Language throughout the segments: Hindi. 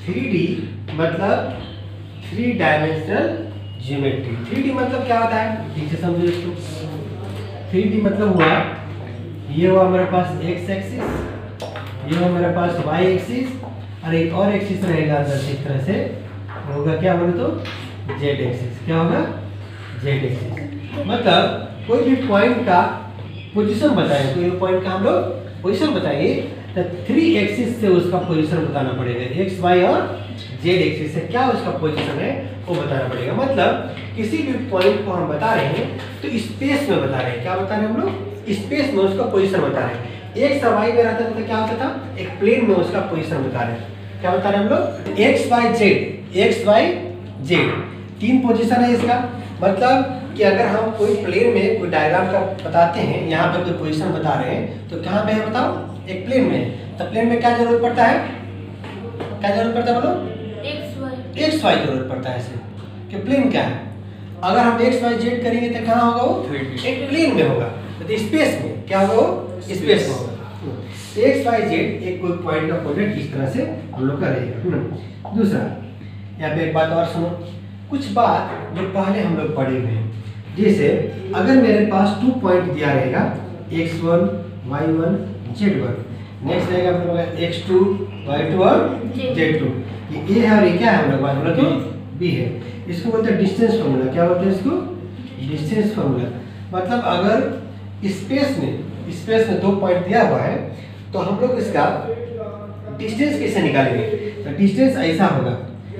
3D मतलब 3 डायमेंशनल ज्योमेट्री। 3D मतलब क्या होता है, ठीक से समझो इसको। 3D मतलब हुआ, ये हुआ मेरे पास x एक्सिस, ये हुआ मेरे पास y एक्सिस, और एक और एक्सिस रहेगा अंदर इस तरह से, होगा क्या बोले तो z एक्सिस। क्या होगा, z एक्सिस। मतलब कोई भी पॉइंट का पोजीशन बताएं, कोई भी पॉइंट का हम लोग पोजीशन बताएंगे तो 3 एक्सिस से उसका पोजीशन बताना पड़ेगा। x y और z एक्सिस से क्या उसका पोजीशन है वो बताना पड़ेगा। मतलब किसी भी पॉइंट को हम बता रहे हैं तो स्पेस में बता रहे हैं। क्या बता रहे हैं हम लोग, स्पेस में उसका पोजीशन बता रहे हैं। x और y में रहता था तो क्या होता था, एक प्लेन में उसका पोजीशन बता रहे हैं। क्या बता रहे हैं हम लोग, x y z 3 पोजीशन है इसका। मतलब कि अगर हम कोई प्लेन में कोई डायग्राम का बताते हैं, यहाँ पे कोई पोजीशन बता रहे हैं तो कहाँ पे है बताओ, एक प्लेन में। तो प्लेन में क्या जरूरत पड़ता है, क्या जरूरत पड़ता है बोलो, x y जरूरत पड़ता है ऐसे कि प्लेन क्या है। अगर हम x y z करेंगे तो कहाँ होगा वो, एक प्लेन में होगा, तो स्पेस में क्या होगा वो, स्पेस में होगा। x y z एक कोई पॉइंट का प्रोजेक्ट इस तरह से हम लोग करेंगे। दूसरा यहाँ पे एक बात और सुनो, कुछ बात जो पहले हम लोग पढ़े हुए हैं। जैसे अगर मेरे पास 2 पॉइंट दिया रहेगा x1 y1 z1, नेक्स्ट रहेगा अपने पास x2 y2 और z2, ये a है और ये क्या है हम लोग बात बोला तो b है। इसको बोलते हैं डिस्टेंस फार्मूला। क्या बोलते हैं इसको, डिस्टेंस फार्मूला। मतलब अगर स्पेस में 2 पॉइंट दिया हुआ है तो हम लोग इसका डिस्टेंस कैसे निकालेंगे, तो डिस्टेंस ऐसा होगा,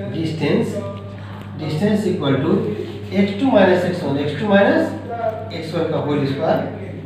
distance equal to x2 minus x1 का whole square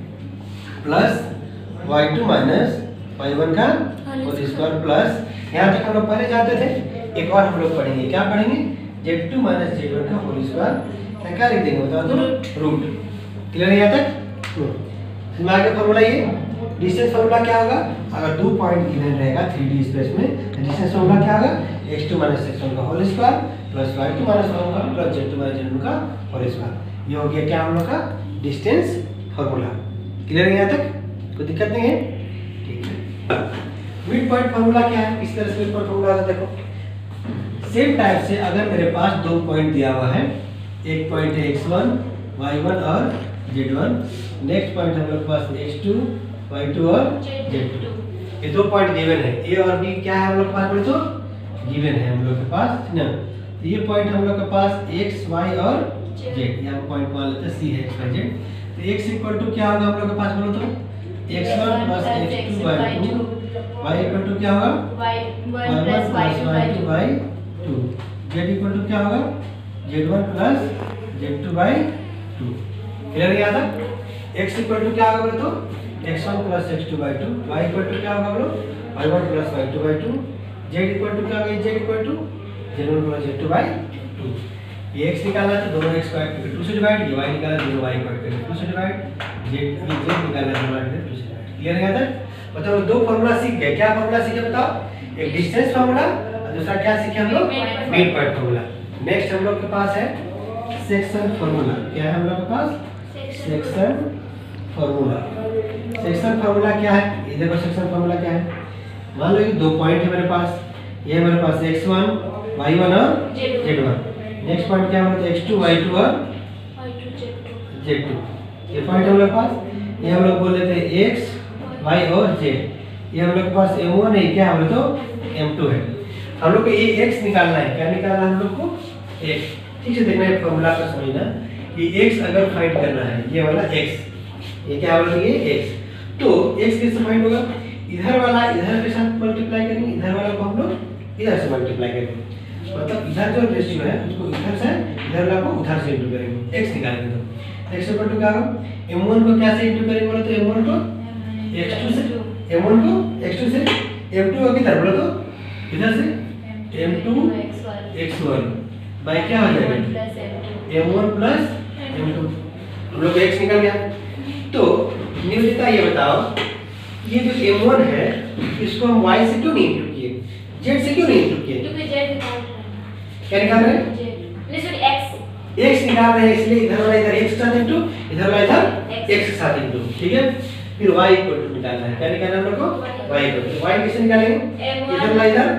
plus y2 minus y1 का होल स्क्वायर प्लस, यहाँ तक हम लोग पहले जाते थे, एक और हम लोग पढ़ेंगे। क्या पढ़ेंगे, z2 माइनस z1 का होल स्क्वायर, क्या लिख देंगे बताओ तो, रूट। क्लियर है यहाँ तक। आगे फॉर्मूला ये डिस्टेंस फार्मूला क्या होगा, अगर 2 पॉइंट गिवन रहेगा 3D स्पेस में तो डिस्टेंस फार्मूला क्या होगा, x2 माइनस x1 का whole square plus y2 minus y1 का प्लस z2 माइनस z1 का होल स्क्वायर। ये हो गया क्या हम लोग का डिस्टेंस फार्मूला। क्लियर है यहाँ तक, कोई दिक्कत नहीं है, ठीक है। मिड पॉइंट फार्मूला क्या है, इस तरह से मिड पॉइंट फार्मूला आता है। देखो सेम टाइप से अगर मेरे पास 2 पॉइंट दिया हुआ है, एक पॉइंट है x1 y1 और z1, नेक्स्ट पॉइंट हम लोग के पास x2 y2 और z2, ये 2 पॉइंट गिवन है। a और b क्या है हम लोग के पास बोले तो गिवन है हम लोग के पास ना। तो ये पॉइंट हम लोग के पास x y और z, यहाँ पॉइंट मान लेते हैं c है x y z। तो x इक्वल टू क्या होगा हम लोग के पास बोलो तो x1 plus x2 y2, y equal to क्या होगा y1 plus y2 by 2, z equal to क्या होगा z1 plus z2 by 2। Clear है यहाँ तक। x इक्वल टू क्या होगा बोले तो x1 plus x2 by 2, y equal to क्या होगा बोलो y1 plus y2 by 2, z equal to क्या होगा, z equal to z1 plus z2 by 2। ये x निकालना है तो दोनों x को ऐड करके 2 से डिवाइड, ये y निकालना है दोनों y को ऐड करके 2 से डिवाइड, z निकालना है दोनों ऐड करके 2 से डिवाइड। क्लियर है यहाँ तक। मतलब 2 फार्मूला सीख गए। क्या फार्मूला सीखे बताओ, एक डिस्टेंस फार्मूला और दूसरा क्या सीखे हम लोग, मिड पॉइंट फार्मूला। नेक्स्ट हम लोग के पास है सेक्शन फार्मूला। क्या है हम लोग के पास, सेक्शन फार्मूला। सेक्शन फार्मूला क्या है, ये देखो सेक्शन फार्मूला क्या है। मान लो कि 2 पॉइंट है मेरे पास, ये मेरे पास x1 y1 और z1, नेक्स्ट पॉइंट क्या है x2 y2 और z2, ये पॉइंट हम लोग के पास, ये हम लोग बोल लेते हैं x y और z। ये हम लोग के पास m1 है, क्या हम लोग तो m2 है। हम लोग को ये x निकालना है, क्या निकालना है हम लोग को, x। ठीक से देखना है फार्मूला का समझना कि x अगर फाइंड करना है, ये वाला x, ये क्या बोला ये x, तो x कैसे फाइंड होगा, इधर वाला इधर के साथ मल्टीप्लाई करेंगे, इधर वाला को हम लोग इधर से मल्टीप्लाई करेंगे। मतलब इधर जो रेशियो है उसको इधर से, इधर वाला को उधर से इंटू करेंगे, x निकालेंगे। तो x इक्वल टू क्या होगा, m1 को क्या से इंटू करेंगे बोलो तो m1 को x2 से, m1 को x2 से, m2 को किधर बोलो तो इधर से m2 x1 बाय क्या हो जाएगा m1 प्लस m2। हम लोग x निकल गया। तो नियोजिता ये बताओ, ये जो m1 है इसको हम y से क्यों नहीं इंटू किए, z से क्यों नहीं इंटू किए, क्योंकि z निकाल रहे हैं। क्या निकाल रहे हैं, नहीं सॉरी x निकाल रहे हैं, इसलिए इधर वाला इधर x के साथ इंटू, इधर वाला इधर x के साथ इंटू। ठीक है, फिर y इक्वल टू निकालना है, क्या निकालना है हम लोग को y इक्वल टू। y कैसे निकालेंगे, इधर वाला इधर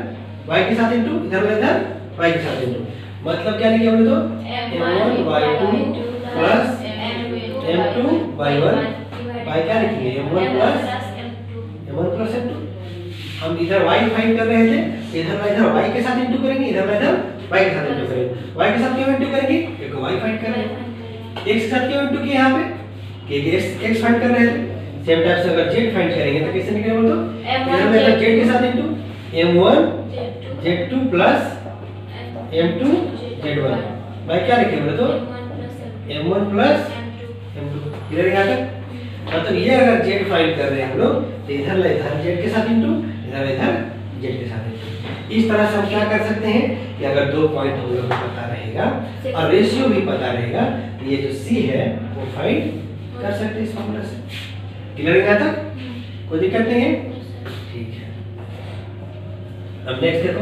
y के साथ इंटू, इधर वाला इधर y के साथ इंटू, मतलब क्या लिखे हमने तो m1 y2 plus m2 y1 y क्या लिखेंगे m1 प्लस m2। हम इधर y फाइंड कर रहे थे, इधर y के साथ इंटू करेंगे, इधर y के साथ इंटू करेंगे। y के साथ क्यों इंटू करेंगे, क्योंकि y फाइंड कर रहे हैं। x के साथ क्यों इंटू किया यहाँ पे, क्योंकि x फाइंड कर रहे थे। सेम टाइप से अगर z फाइंड करेंगे तो कैसे निकलेगा बोलो तो इधर z के साथ into m1 z2 plus m2 z1 y क्या लिखे बोले तो m1 प्लस m2। क्लियर है यहाँ तक? मतलब ये अगर z फाइंड कर रहे हैं हम लोग तो इधर z के साथ इंटू, इधर z के साथ इंटू। इस तरह से हम क्या कर सकते हैं कि अगर दो पॉइंट हम लोग को पता रहेगा और रेशियो भी पता रहेगा तो ये जो c है वो फाइंड कर सकते हैं इस फॉर्मूला से। क्लियर है यहाँ तक? कोई दिक्कत नहीं है? ठीक है। अब नेक्स्ट देखो,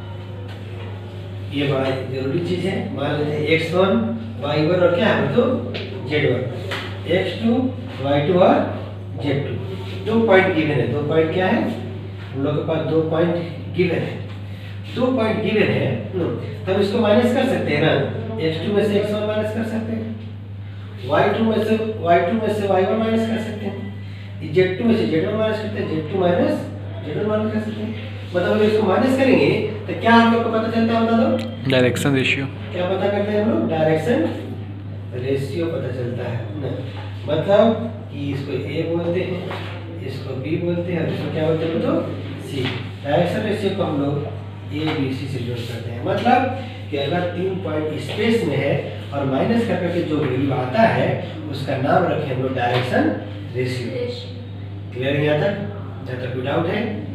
ये बड़ा जरूरी चीज है। मान लेते हैं x1 y1 और क्या है तो z1, x2 y2 और z2। दो पॉइंट गिवन है। दो पॉइंट क्या है हम लोग के पास, दो पॉइंट गिवन है। दो पॉइंट गिवन है तब इसको माइनस कर सकते हैं ना, x2 में से x1 माइनस कर सकते हैं, y2 में से y1 माइनस कर सकते हैं, z2 में से z1 माइनस करते हैं, z2 माइनस z1 माइनस कर सकते हैं। मतलब अगर इसको माइनस करेंगे तो क्या हम लोग को पता चलता है बता दो, डायरेक्शन रेशियो। क्या पता करते हैं हम लोग, डायरेक्शन रेशियो पता चलता है ना। मतलब कि इसको a बोलते हैं, इसको b बोलते हैं और इसको क्या बोलते हैं तो c। डायरेक्शन रेशियो को हम लोग a b c से जोड़ करते हैं। मतलब कि अगर तीन पॉइंट स्पेस में है और माइनस करके जो वैल्यू आता है उसका नाम रखें हम लोग डायरेक्शन रेशियो। क्लियर है यहाँ तक? जहाँ तक कोई डाउट है?